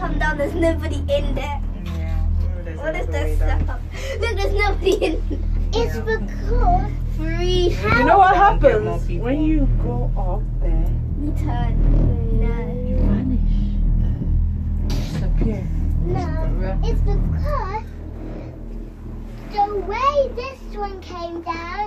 come down, there's nobody in there. Yeah. What is this stuff? Look, there's nobody in there. It's because free house. You know what Get more happens people. when you go up there? You turn. No. You vanish. Disappear. No. It's because the way this one came down.